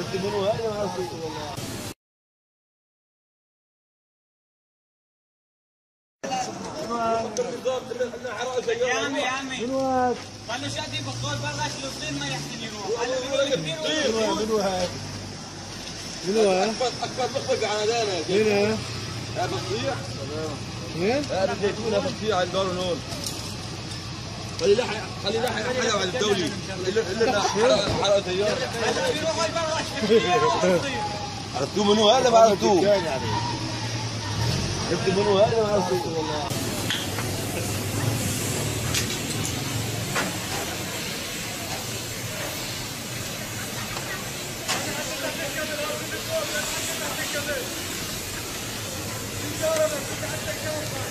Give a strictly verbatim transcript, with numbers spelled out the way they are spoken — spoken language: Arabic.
منو هذا ما عرفت والله. يا عمي يا عمي منو هذا؟ خلوا شادي بالقول برا الفلسطين ما يحسن يروح. منو هذا؟ منو هذا؟ اكبر مخبق على دانا. هنا هذا بطيخ. وين؟ هذا الزيتون هذا بطيخ على الدار هون. خلي لحق خلي لحق حلقه على الدولي. الا حلقه تيار. يروحوا برا. عرفتوا منو هذا ما عرفتوه؟ عرفتوا منو هذا ما عرفتوه والله. Thank you.